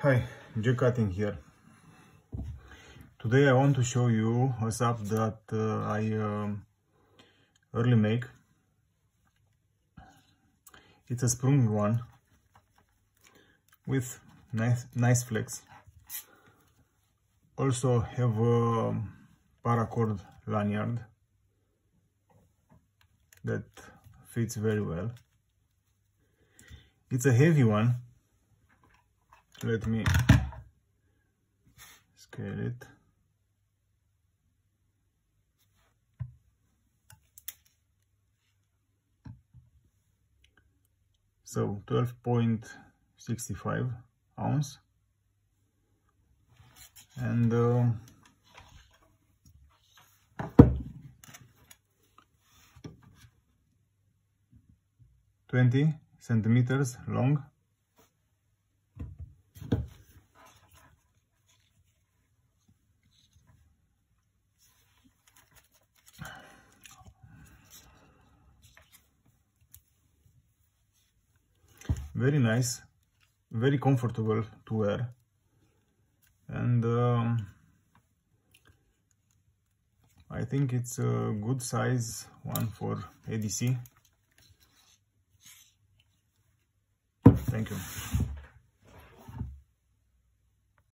Hi, Jay Cutting here. Today I want to show you a sub that I early make. It's a sprung one with nice flex. Also have a paracord lanyard that fits very well. It's a heavy one. Let me scale it. So 12.65 ounce, and 20 centimeters long. Very nice, very comfortable to wear, and I think it's a good size one for ADC. Thank you.